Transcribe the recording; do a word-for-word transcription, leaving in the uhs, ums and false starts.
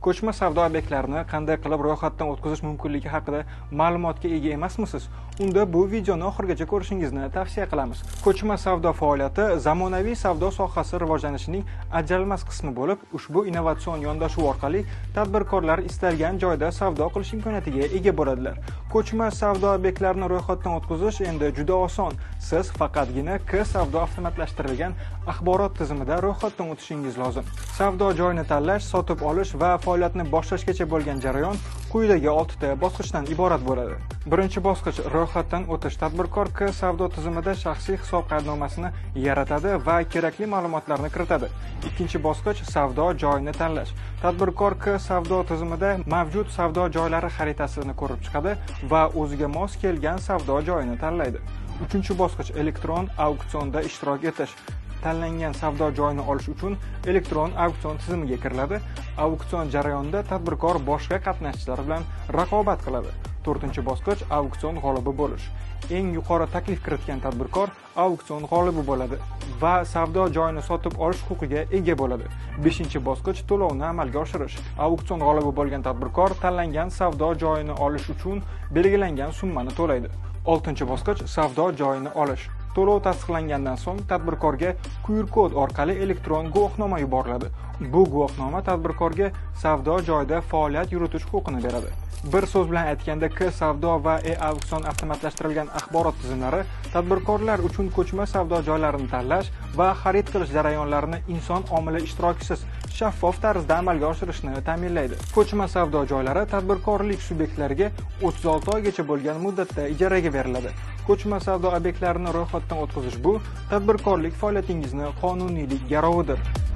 Ko'chma savdo obyektlarini qanday qilib ro'yxatdan o'tkazish mumkinligi haqida ma'lumotga ega emasmisiz? Unda bu videoni oxirigacha ko'rishingizni tavsiya qilamiz. Ko'chma savdo faoliyati zamonaviy savdo sohasi rivojlanishining ajralmas qismi bo'lib, ushbu innovatsion yondashuv orqali tadbirkorlar istalgan joyda savdo qilish imkoniyatiga ega bo'ladilar. Ko'chma savdo obyektlarini ro'yxatdan o'tkazish endi juda oson. Siz faqatgina K savdo avtomatlashtirilgan axborot tizimida ro'yxatdan o'tishingiz lozim. Savdo joyini tanlash, sotib olish va faoliyatni boshlashgacha bo'lgan jarayon quyidagi oltita bosqichdan iborat bo'ladi. Birinchi bosqich ro'yxatdan o'tish. Tadbirkor K savdo tizimida shaxsiy hisob qaydnomasini yaratadi va kerakli ma'lumotlarni kiritadi. Ikkinchi bosqich savdo joyini tanlash. Tadbirkor K savdo tizimida mavjud savdo joylari xaritasini ko'rib chiqadi va o'ziga mos kelgan savdo joyini tanlaydi. Uchinchi bosqich elektron auksionda ishtirok etish. Tanlangan savdo joyini olish uchun elektron auksion tizimiga kiriladi. Auksion jarayonida tadbirkor boshqa qatnashchilar bilan raqobat qiladi. To'rtinchi bosqich auksion g'olibi bo'lish. Eng yuqori taklif kiritgan tadbirkor auksion g'olibi bo'ladi va savdo joyini sotib olish huquqiga ega bo'ladi. Beshinchi bosqich to'lovni amalga oshirish. Auksion g'olibi bo'lgan tadbirkor tanlangan savdo joyini olish uchun belgilangan summani to'laydi. Oltinchi bosqich savdo joyini olish. To'lov tasdiqlangandan so'ng tadbirkorga Q R kod orqali elektron guvohnoma yuboriladi. Bu guvohnoma tadbirkorga savdo joyida faoliyat yuritish huquqini beradi. Bir so'z bilan aytganda, K savdo va e-auksion avtomatlashtirilgan axborot tizimlari tadbirkorlar uchun ko'chma savdo joylarini tanlash va xarid qilish jarayonlarini inson omili ishtirokisiz shaffof tarzda amalga oshirishni ta'minlaydi. Ko'chma savdo joylari tadbirkorlik subyektlariga o'ttiz olti oygacha bo'lgan muddatda ijaraga beriladi. Ko'chma savdo obyektlarini ro'yxatdan o'tkazish bu tadbirkorlik faoliyatingizni qonuniylik garovidir.